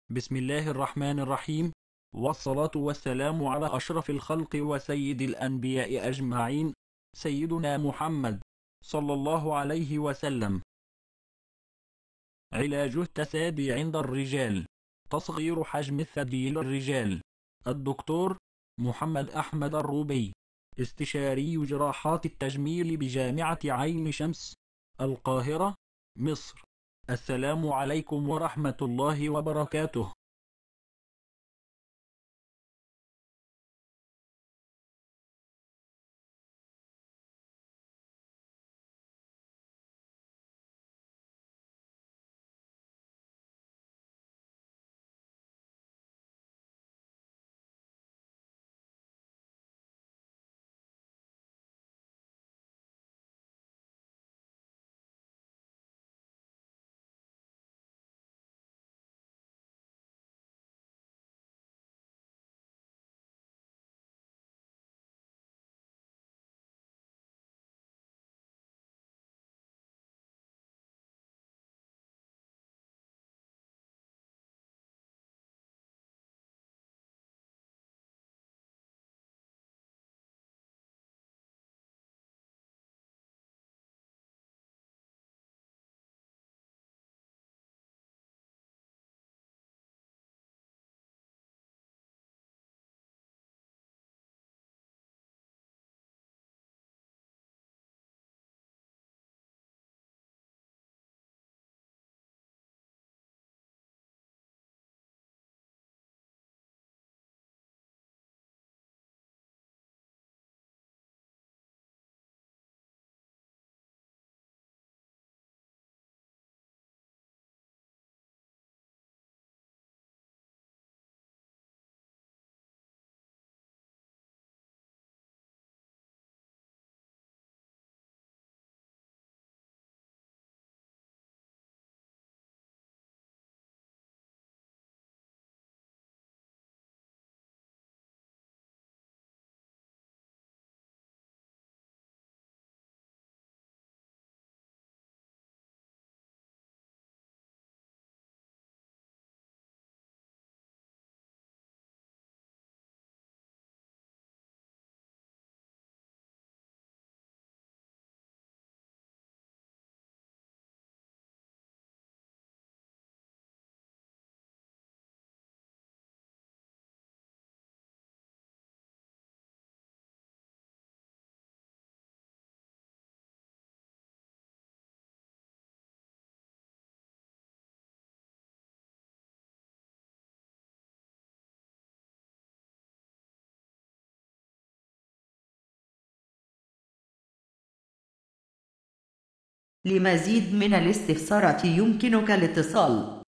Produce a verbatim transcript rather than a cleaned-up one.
بسم الله الرحمن الرحيم، والصلاة والسلام على أشرف الخلق وسيد الأنبياء أجمعين، سيدنا محمد صلى الله عليه وسلم. علاج التسابي عند الرجال: تصغير حجم الثدي للرجال. الدكتور محمد أحمد الروبي، استشاري جراحات التجميل بجامعة عين شمس، القاهرة، مصر. السلام عليكم ورحمة الله وبركاته. لمزيد من الاستفسارات يمكنك الاتصال